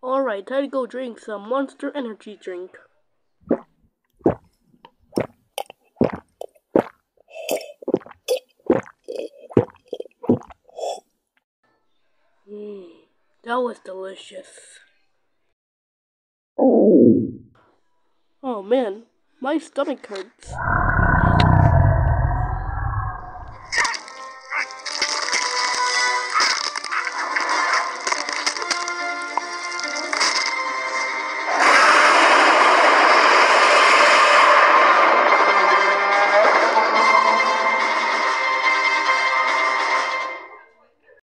Alright, time to go drink some Monster Energy drink. That was delicious. Oh man, my stomach hurts.